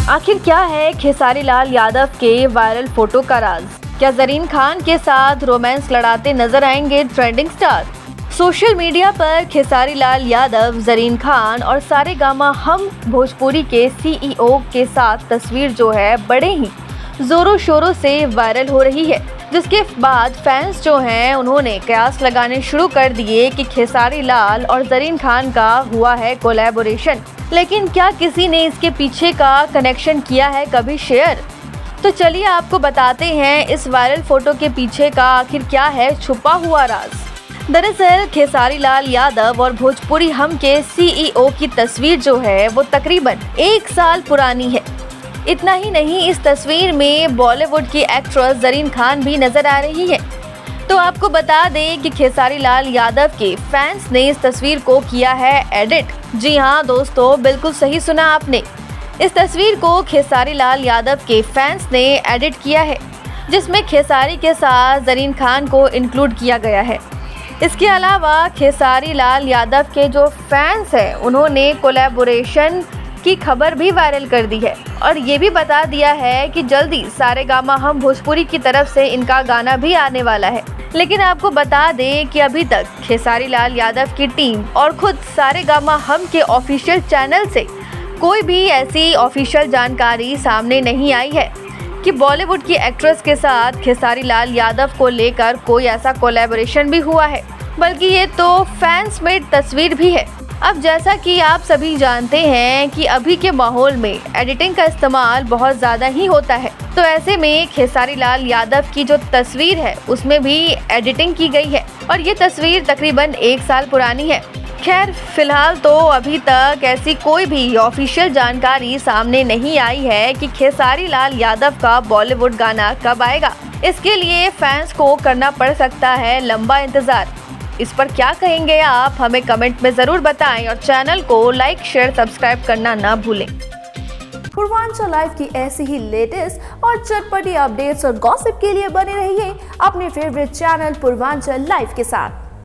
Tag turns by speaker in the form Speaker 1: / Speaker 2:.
Speaker 1: आखिर क्या है खेसारी लाल यादव के वायरल फोटो का राज? क्या ज़रीन खान के साथ रोमांस लड़ाते नजर आएंगे ट्रेंडिंग स्टार? सोशल मीडिया पर खेसारी लाल यादव, ज़रीन खान और सारेगामा हम भोजपुरी के CEO के साथ तस्वीर जो है बड़े ही जोरों शोरों से वायरल हो रही है, जिसके बाद फैंस जो हैं उन्होंने कयास लगाने शुरू कर दिए कि खेसारी लाल और ज़रीन खान का हुआ है कोलैबोरेशन। लेकिन क्या किसी ने इसके पीछे का कनेक्शन किया है कभी शेयर? तो चलिए आपको बताते हैं इस वायरल फोटो के पीछे का आखिर क्या है छुपा हुआ राज। दरअसल खेसारी लाल यादव और भोजपुरी हम के CEO की तस्वीर जो है वो तकरीबन 1 साल पुरानी है। इतना ही नहीं, इस तस्वीर में बॉलीवुड की एक्ट्रेस ज़रीन खान भी नजर आ रही है। तो आपको बता दें कि खेसारी लाल यादव के फैंस ने इस तस्वीर को किया है एडिट। जी हाँ दोस्तों, बिल्कुल सही सुना आपने। इस तस्वीर को खेसारी लाल यादव के फैंस ने एडिट किया है, जिसमें खेसारी के साथ ज़रीन खान को इंक्लूड किया गया है। इसके अलावा खेसारी लाल यादव के जो फैंस हैं उन्होंने कोलैबोरेशन की खबर भी वायरल कर दी है और ये भी बता दिया है कि जल्दी सारेगामा हम भोजपुरी की तरफ से इनका गाना भी आने वाला है। लेकिन आपको बता दें कि अभी तक खेसारी लाल यादव की टीम और खुद सारेगामा हम के ऑफिशियल चैनल से कोई भी ऐसी ऑफिशियल जानकारी सामने नहीं आई है कि बॉलीवुड की एक्ट्रेस के साथ खेसारी लाल यादव को लेकर कोई ऐसा कोलैबोरेशन भी हुआ है, बल्कि ये तो फैंस मेड तस्वीर भी है। अब जैसा कि आप सभी जानते हैं कि अभी के माहौल में एडिटिंग का इस्तेमाल बहुत ज़्यादा ही होता है, तो ऐसे में खेसारी लाल यादव की जो तस्वीर है उसमें भी एडिटिंग की गई है और ये तस्वीर तकरीबन 1 साल पुरानी है। खैर फिलहाल तो अभी तक ऐसी कोई भी ऑफिशियल जानकारी सामने नहीं आई है कि खेसारी लाल यादव का बॉलीवुड गाना कब आएगा। इसके लिए फैंस को करना पड़ सकता है लंबा इंतजार। इस पर क्या कहेंगे आप, हमें कमेंट में जरूर बताएं और चैनल को लाइक, शेयर, सब्सक्राइब करना ना भूलें।
Speaker 2: पूर्वांचल लाइव की ऐसी ही लेटेस्ट और चटपटी अपडेट्स और गॉसिप के लिए बने रहिए अपने फेवरेट चैनल पूर्वांचल लाइव के साथ।